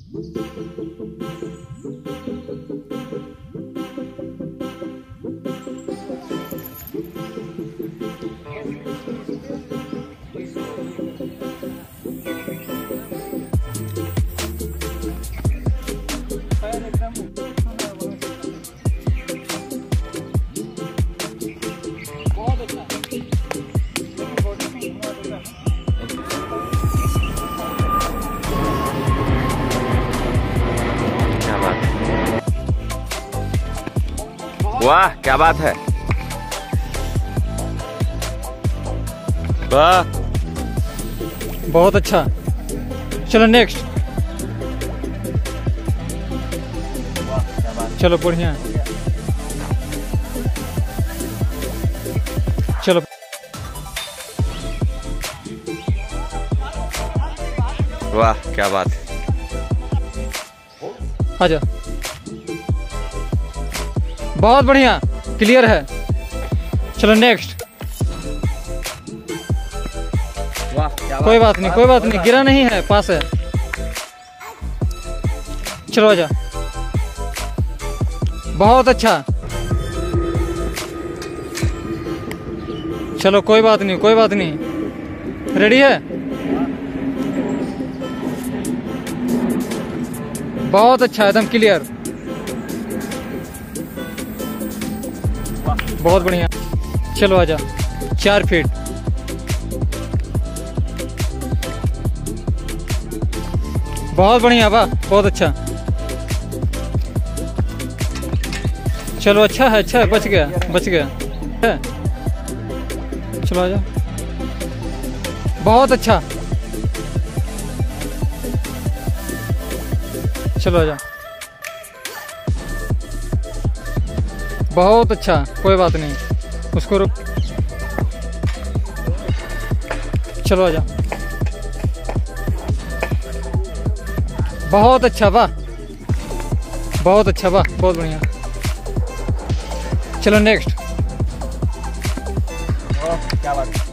वाह क्या बात है, वाह बहुत अच्छा। चलो नेक्स्ट। चलो बढ़िया। चलो वाह क्या बात है, आजा। बहुत बढ़िया, क्लियर है। चलो नेक्स्ट। वाह कोई बात नहीं, कोई बात नहीं, गिरा नहीं है, पास है। चलो आजा। बहुत अच्छा। चलो कोई बात नहीं, कोई बात नहीं, रेडी है। बहुत अच्छा, एकदम क्लियर। बहुत बढ़िया। चलो आजा। 4 फीट। बहुत बढ़िया, वाह बहुत अच्छा। चलो अच्छा है, अच्छा है, बच गया, बच गया है। चलो आजा। बहुत अच्छा। चलो आजा। बहुत अच्छा, कोई बात नहीं, उसको रुक। चलो आजा। बहुत अच्छा, वाह बहुत अच्छा, वाह बहुत बढ़िया। चलो नेक्स्ट। क्या बात है।